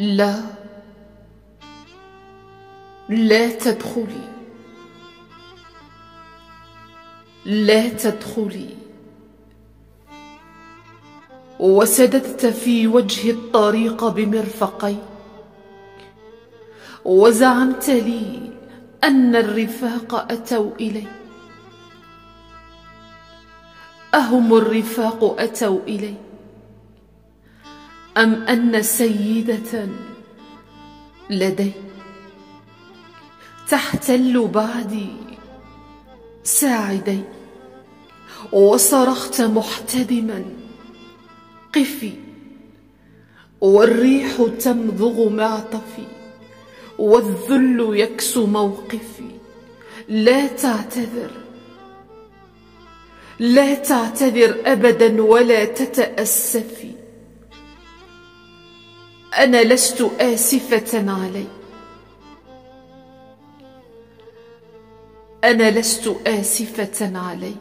لا، لا تدخلي، لا تدخلي. وسددت في وجهي الطريق بمرفقيك، وزعمت لي أن الرفاق أتوا إلي. أهم الرفاق أتوا إلي، أم أن سيدة لدي تحتل بعدي ساعدي؟ وصرخت محتدما: قفي، والريح تمضغ معطفي، والذل يكسو موقفي. لا تعتذر، لا تعتذر أبدا، ولا تتأسفي. أنا لست آسفة علي، أنا لست آسفة علي،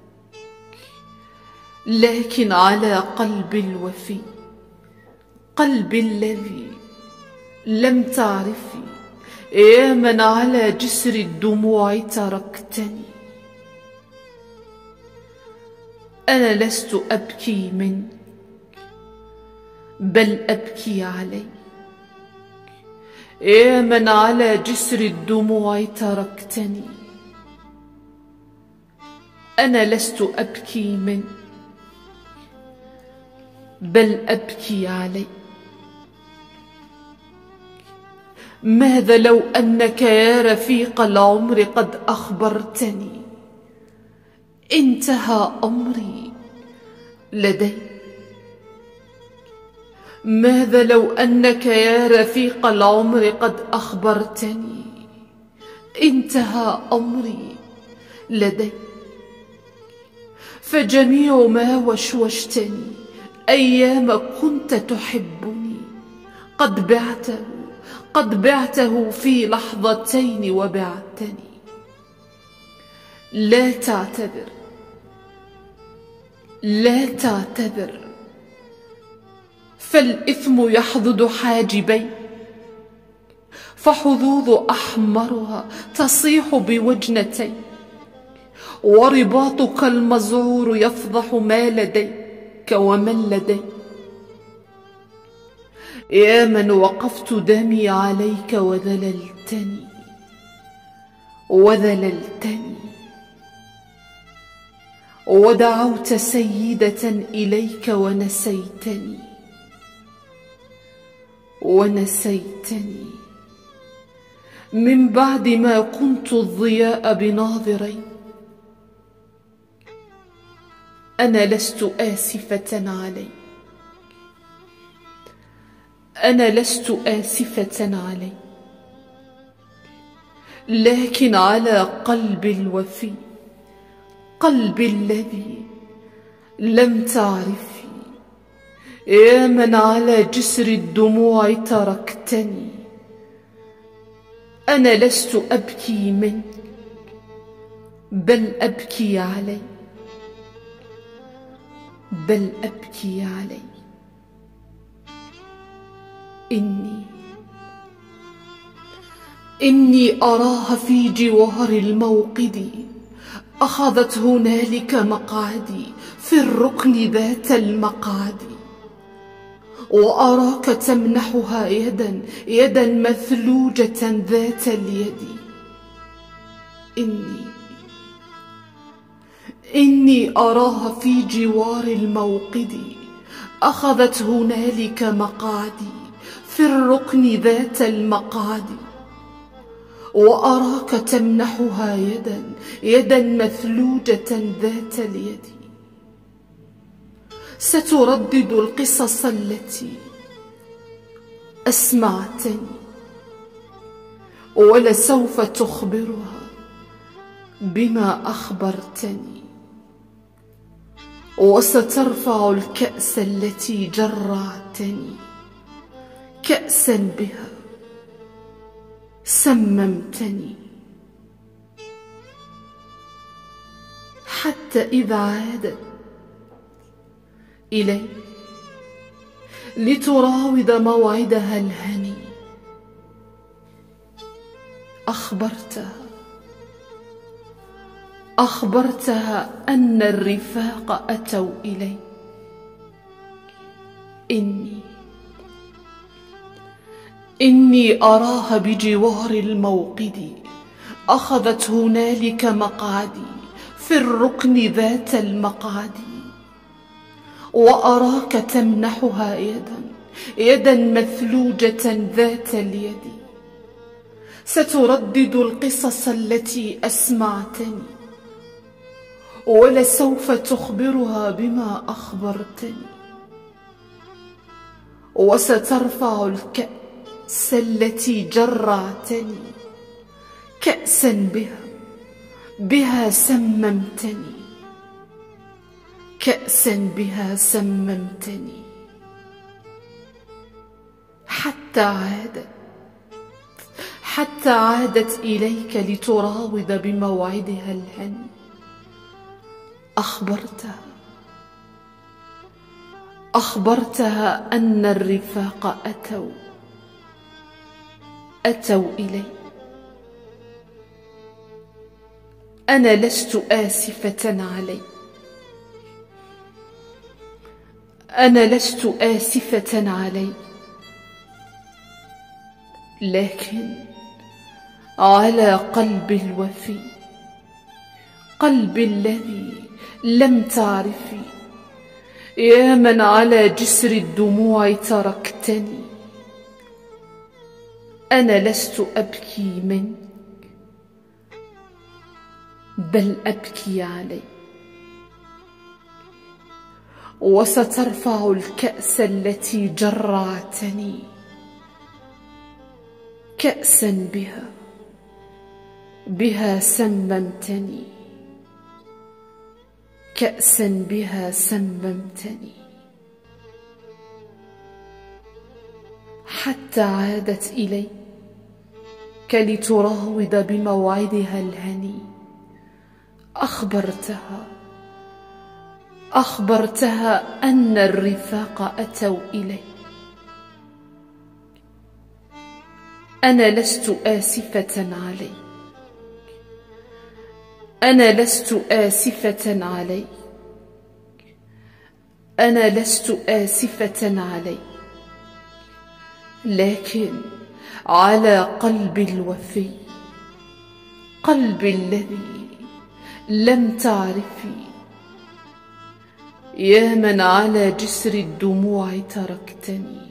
لكن على قلبي الوفي، قلبي الذي لم تعرفي، يا من على جسر الدموع تركتني. أنا لست أبكي منك، بل أبكي عليك، يا من على جسر الدموع تركتني. أنا لست أبكي منك، بل أبكي عليك. ماذا لو أنك يا رفيق العمر قد أخبرتني انتهى أمري لدي؟ ماذا لو أنك يا رفيق العمر قد أخبرتني انتهى أمري لدي؟ فجميع ما وشوشتني أيام كنت تحبني قد بعته في لحظتين وبعتني. لا تعتذر، لا تعتذر، فالإثم يحضد حاجبي، فحظوظ أحمرها تصيح بوجنتي، ورباطك المزعور يفضح ما لديك ومن لدي. يا من وقفت دمي عليك وذللتني، وذللتني، ودعوت سيدة إليك ونسيتني، ونسيتني، من بعد ما كنت الضياء بناظري. أنا لست آسفة عليك، أنا لست آسفة عليك، لكن على قلبي الوفي، قلبي الذي لم تعرفي، يا من على جسر الدموع تركتني. أنا لست أبكي منك، بل أبكي عليك، بل أبكي عليك. إني أراها في جوار الموقد، أخذت هنالك مقعدي في الركن ذات المقعد، وأراك تمنحها يدا مثلوجة ذات اليد. إني أراها في جوار الموقد، أخذت هنالك مقعدي في الركن ذات المقعد، وأراك تمنحها يدا مثلوجة ذات اليد. ستردد القصص التي أسمعتني، ولسوف تخبرها بما أخبرتني، وسترفع الكأس التي جرعتني، كأسا بها سممتني، حتى إذا عادت إلي لتراود موعدها الهني. أخبرتها أن الرفاق أتوا إلي. إني أراها بجوار الموقد، أخذت هنالك مقعدي في الركن ذات المقعد. وأراك تمنحها يدا مثلوجة ذات اليد. ستردد القصص التي أسمعتني، ولسوف تخبرها بما أخبرتني. وسترفع الكأس التي جرعتني، كأسا بها سممتني، كأسا بها سممتني. حتى عادت إليك لتراود بموعدها الهني. أخبرتها أن الرفاق أتوا إلي. أنا لست آسفة علي، أنا لست آسفة علي، لكن على قلبي الوفي، قلبي الذي لم تعرفي، يا من على جسر الدموع تركتني. أنا لست أبكي منك، بل أبكي عليك. وسترفع الكأس التي جرعتني، كأسا بها سممتني، كأسا بها سممتني. حتى عادت إليك لتراود بموعدها الهني. أخبرتها أن الرفاق أتوا إلي. أنا لست آسفة عليك، أنا لست آسفة عليك، أنا لست آسفة عليك، لكن على قلبي الوفي، قلبي الذي لم تعرفي، يا من على جسر الدموع تركتني.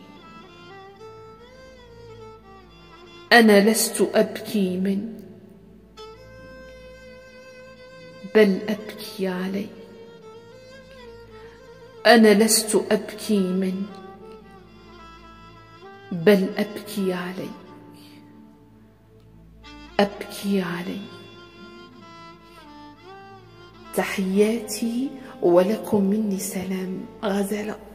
أنا لست أبكي منك، بل أبكي عليك. أنا لست أبكي منك، بل أبكي عليك، أبكي عليك. تحياتي ولكم مني سلام. غزالة.